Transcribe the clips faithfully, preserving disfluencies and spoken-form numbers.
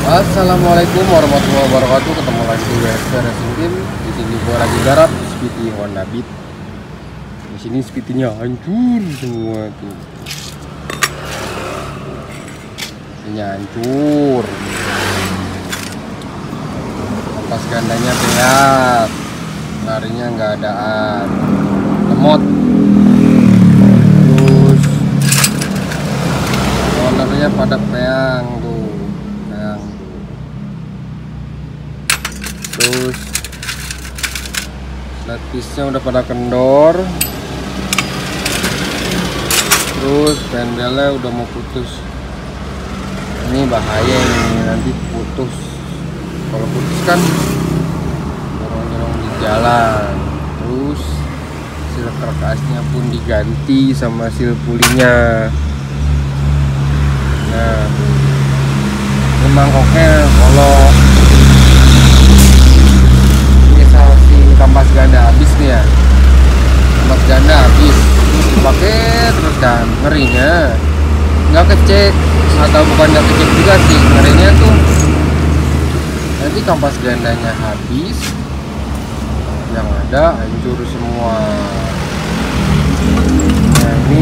Assalamualaikum warahmatullahi wabarakatuh. Ketemu lagi di W S P Racing Team. Di sini gua lagi garap Speedy Honda Beat. Di sini speednya hancur semua tuh. Speednya hancur. Kompas gandanya beat. Larinya nggak adaan. Lemot. Terus rollernya pada peang tuh. Peang. Terus flat piece-nya udah pada kendor. Terus pendelnya udah mau putus. Ini bahaya ini, nanti putus. Kalau putus kan dorong-dorong di jalan. Terus seal karkasnya pun diganti sama seal pulinya. Nah, ini mangkoknya kalau kampas ganda habis nih ya, kampas ganda habis terus dipakai terus kan, ngerinya nggak kecek atau bukan nggak kecek juga sih, ngerinya tuh nanti kampas gandanya habis, yang ada hancur semua. Nah ini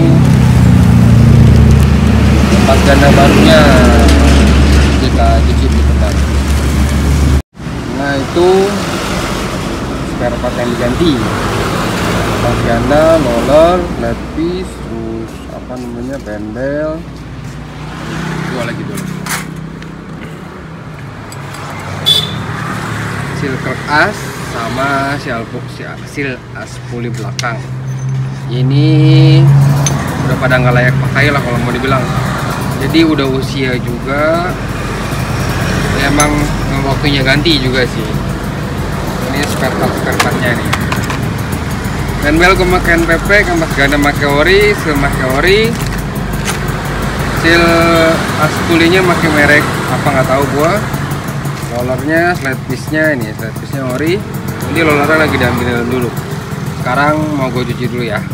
kampas ganda barunya kita cuci di tempat. Nah itu spare part yang diganti, kampas ganda, roller, flat piece, terus apa namanya pendel, dua lagi dulu, seal karkas sama seal seal as puli belakang. Ini udah pada nggak layak pakai lah kalau mau dibilang. Jadi udah usia juga, emang waktunya ganti juga sih. Ini spare part spare partnya nih. Penbel gue makan P P, kampas ganda make ori, seal make ori, seal aspulinya make merek apa nggak tahu gua. Rollernya, slide piece nya ini, slide piece nya ori. Ini rollernya lagi diambil dulu. Sekarang mau gue cuci dulu ya.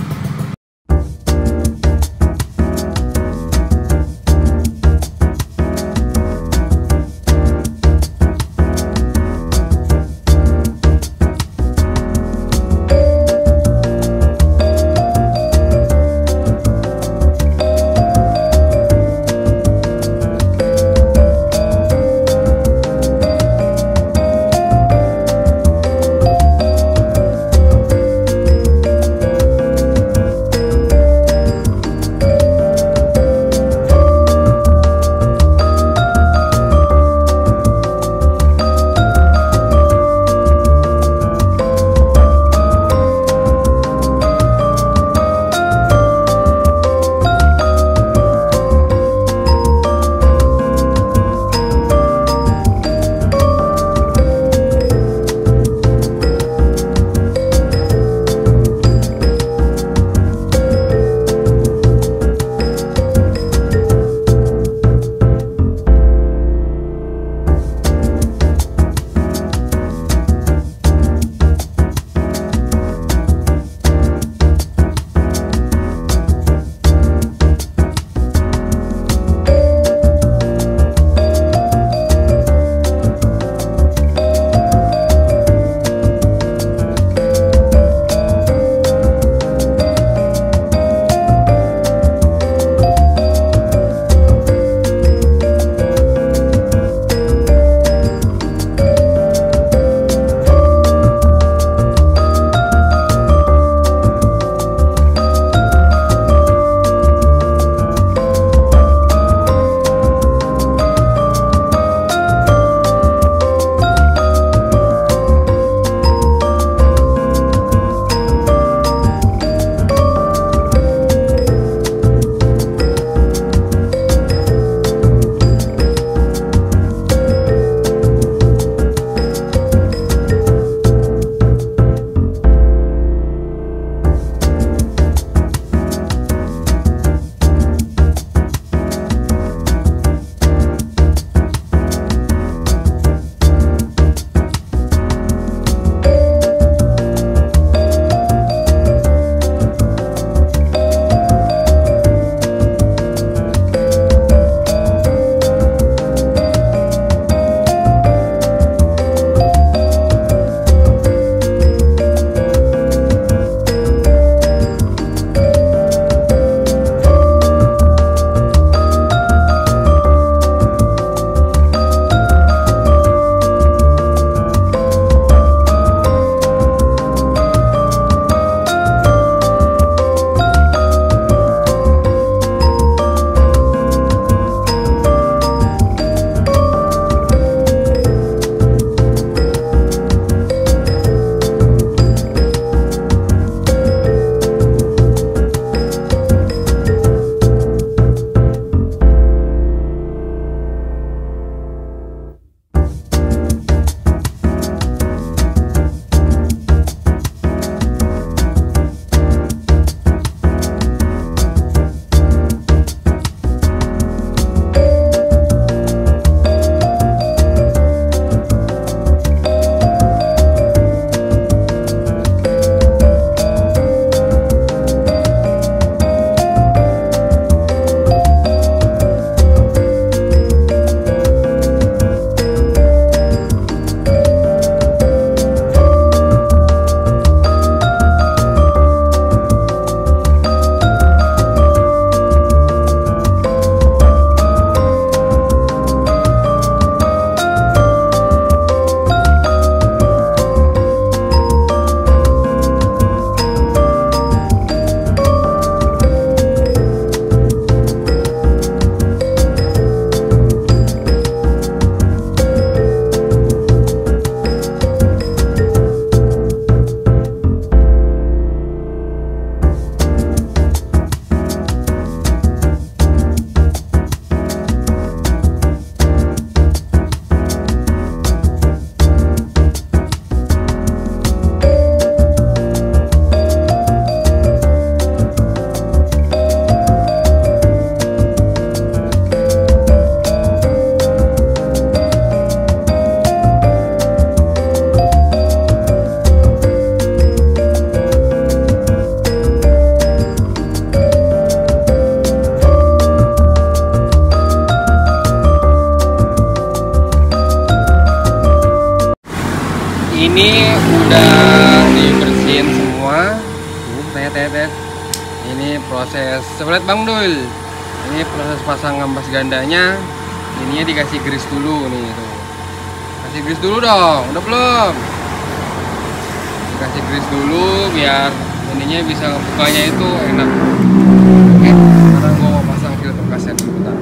ini udah dibersihin semua. Tuh, tet-tet. Ini proses sebelah Bang Dul. Ini proses pasang ampas gandanya. Ininya dikasih grease dulu nih tuh. Kasih grease dulu dong, udah belum? Dikasih grease dulu biar ininya bisa bukanya itu enak. Oke, sekarang gua mau pasang filter kaset dulu bentar.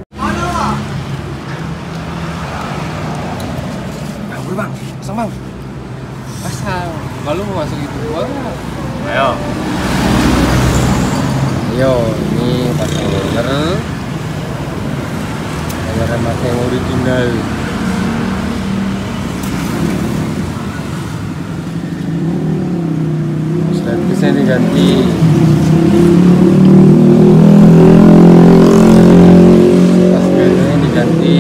Bang, bang, pasang bang. Pasang. Lalu mau masuk itu gua. Ayo. Ayo, ini pasang roller. Roller pakai yang original. Servisnya diganti. Pas gandanya diganti.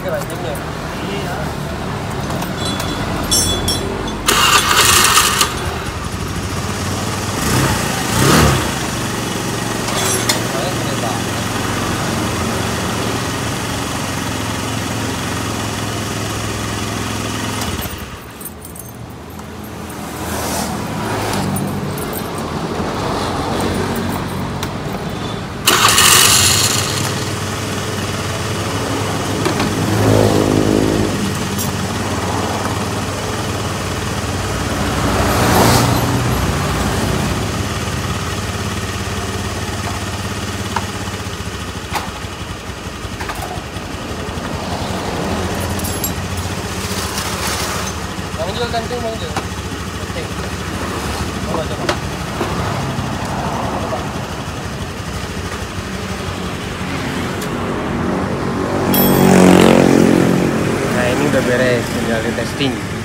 keranjangnya. Iya. Soalnya gede banget. Bang Jul gantung Bang Jul. Penting. Coba coba. Coba. Nah ini udah beres, tinggal di testing.